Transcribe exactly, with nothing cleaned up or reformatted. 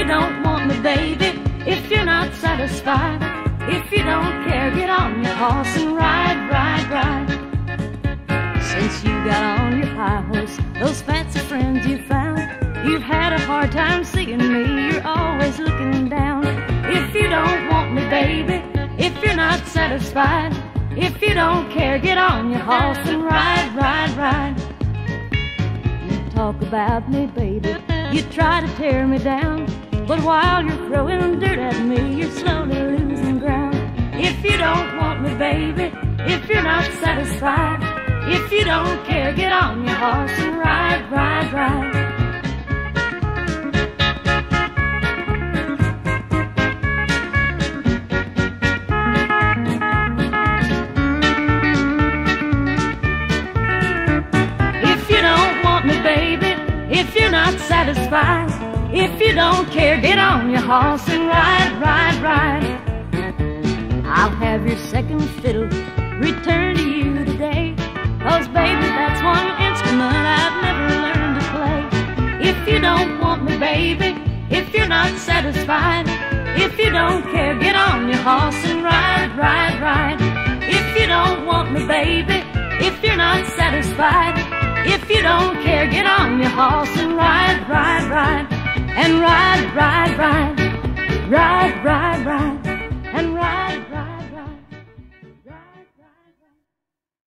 you don't want me, baby, if you're not satisfied, if you don't care, get on your horse and ride, ride, ride. Since you got on your high horse, those fancy friends you found, you've had a hard time seeing me, you're always looking down. If you don't want me, baby, if you're not satisfied, if you don't care, get on your horse and ride, ride, ride. You talk about me, baby, you try to tear me down, but while you're throwing dirt at me, you're slowly losing ground. If you don't want me, baby, if you're not satisfied, if you don't care, get on your horse and ride, ride, ride. If you don't want me, baby, if you're not satisfied, if you don't care, get on your horse and ride, ride, ride. I'll have your second fiddle return to you today, 'cause baby, that's one instrument I've never learned to play. If you don't want me, baby, if you're not satisfied, if you don't care, get on your horse and ride, ride, ride. If you don't want me, baby, if you're not satisfied, if you don't care, get on your horse and ride, ride, ride. And ride, ride, ride, ride, ride, ride, and ride.